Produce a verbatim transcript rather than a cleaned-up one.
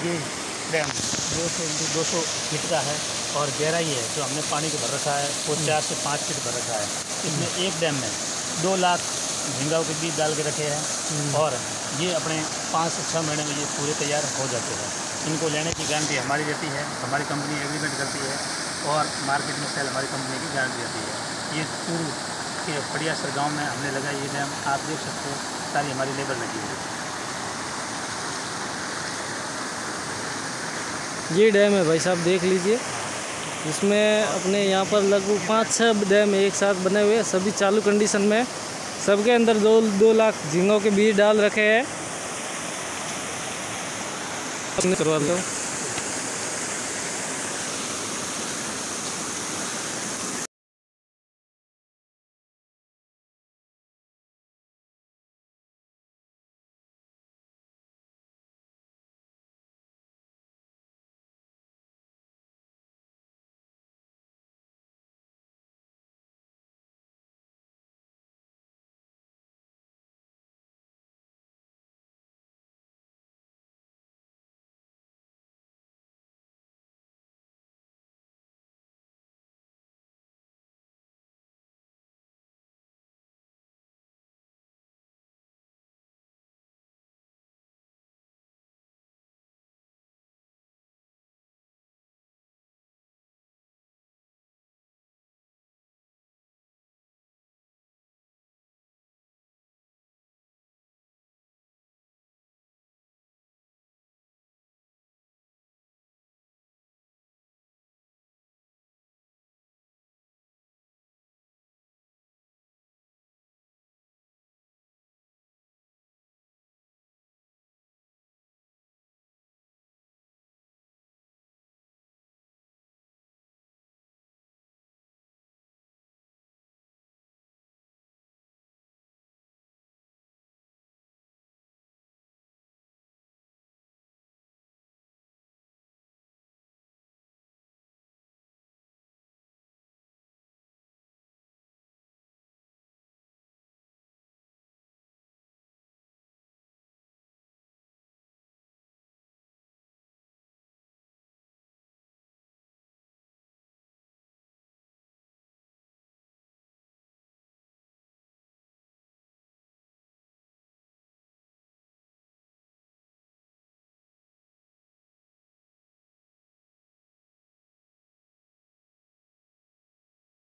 ये डैम दो सौ इंटू दो सौ फीट का है और गहराई है जो हमने पानी को भर रखा है वो चार से पाँच फीट भर रखा है। इसमें एक डैम में दो लाख झींगाओं के बीज डाल के रखे हैं और ये अपने पाँच से छः महीने में ये पूरे तैयार हो जाते हैं। इनको लेने की गारंटी हमारी रहती है, हमारी कंपनी एग्रीमेंट करती है और मार्केट में सेल हमारी कंपनी की गारंटी रहती है। ये चूरू के पड़ियासर गांव में हमने लगाया ये डैम, आप देख सकते हो सारी हमारी लेबर लगी हुई है। ये डैम है भाई साहब, देख लीजिए। इसमें अपने यहाँ पर लगभग पाँच छः डैम एक साथ बने हुए हैं, सभी चालू कंडीशन में। सबके अंदर दो दो लाख झींगों के बीज डाल रखे हैं। करवा दो।